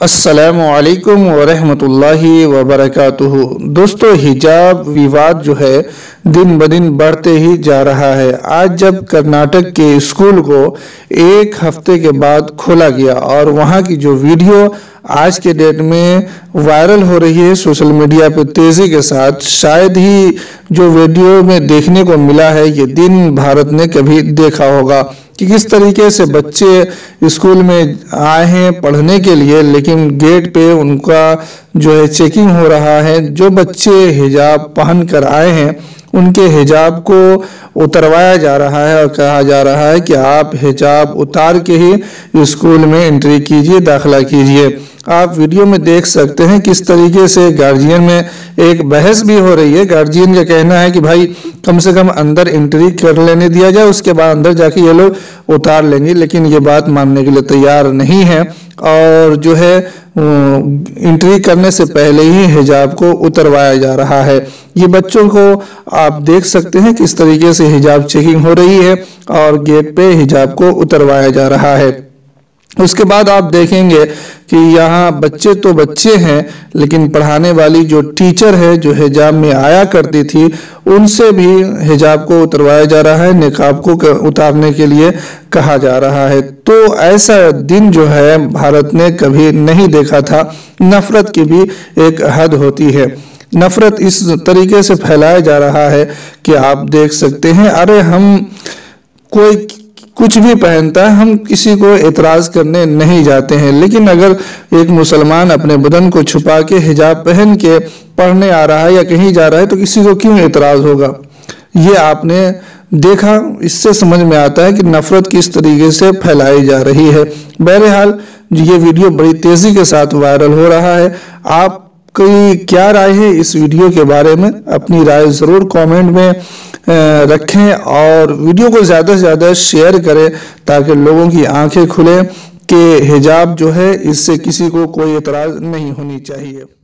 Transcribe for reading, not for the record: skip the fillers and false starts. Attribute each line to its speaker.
Speaker 1: السلام علیکم ورحمۃ اللہ وبرکاتہ۔ دوستو، حجاب ویواد جو ہے دن بدن بڑھتے ہی جا رہا ہے۔ آج جب کرناٹک کے اسکول کو ایک ہفتے کے بعد کھولا گیا اور وہاں کی جو ویڈیو آج کے ڈیٹ میں وائرل ہو رہی ہے سوشل میڈیا پہ تیزی کے ساتھ، شاید ہی جو ویڈیو میں دیکھنے کو ملا ہے یہ دن بھارت نے کبھی دیکھا ہوگا کہ کس طریقے سے بچے اسکول میں آئے ہیں پڑھنے کے لیے، لیکن گیٹ پہ ان کا جو ہے چیکنگ ہو رہا ہے۔ جو بچے حجاب پہن کر آئے ہیں ان کے حجاب کو اتروایا جا رہا ہے اور کہا جا رہا ہے کہ آپ حجاب اتار کے ہی اسکول میں انٹری کیجئے، داخلہ کیجئے۔ آپ ویڈیو میں دیکھ سکتے ہیں کس طریقے سے گارجین میں ایک بحث بھی ہو رہی ہے۔ گارجین کا کہنا ہے کہ بھائی کم سے کم اندر انٹری کر لینے دیا جائے، اس کے بعد اندر جا کے یہ لوگ اتار لیں گے، لیکن یہ بات ماننے کے لیے تیار نہیں ہے اور جو ہے انٹری کرنے سے پہلے ہی حجاب کو اتروایا جا رہا ہے۔ یہ بچوں کو آپ دیکھ سکتے ہیں کس طریقے سے حجاب چیکنگ ہو رہی ہے اور گیٹ پہ حجاب کو اتروایا جا رہا ہے۔ اس کے بعد آپ دیکھیں گے کہ یہاں بچے تو بچے ہیں، لیکن پڑھانے والی جو ٹیچر ہے جو حجاب میں آیا کرتی تھی ان سے بھی حجاب کو اتروایا جا رہا ہے، نقاب کو اتارنے کے لیے کہا جا رہا ہے۔ تو ایسا دن جو ہے بھارت نے کبھی نہیں دیکھا تھا۔ نفرت کی بھی ایک حد ہوتی ہے۔ نفرت اس طریقے سے پھیلایا جا رہا ہے کہ آپ دیکھ سکتے ہیں، ارے ہم کوئی کچھ بھی پہنتا ہے، ہم کسی کو اعتراض کرنے نہیں جاتے ہیں، لیکن اگر ایک مسلمان اپنے بدن کو چھپا کے حجاب پہن کے پڑھنے آ رہا ہے یا کہیں جا رہا ہے تو کسی کو کیوں اعتراض ہوگا؟ یہ آپ نے دیکھا، اس سے سمجھ میں آتا ہے کہ نفرت کس طریقے سے پھیلائی جا رہی ہے۔ بہرحال یہ ویڈیو بڑی تیزی کے ساتھ وائرل ہو رہا ہے۔ آپ کی کیا رائے ہے اس ویڈیو کے بارے میں؟ اپنی رائے ضرور کامنٹ میں رکھیں اور ویڈیو کو زیادہ سے زیادہ شیئر کریں تاکہ لوگوں کی آنکھیں کھلیں کہ حجاب جو ہے اس سے کسی کو کوئی اعتراض نہیں ہونی چاہیے۔